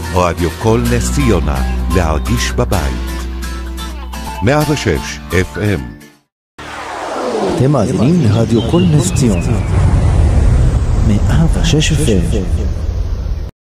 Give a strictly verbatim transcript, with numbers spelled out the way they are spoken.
רדיו כל נס ציונה, להרגיש בבית. מאה ושש אף אם. אתם מאזינים לרדיו כל נס ציונה. מאה ושש אף אם.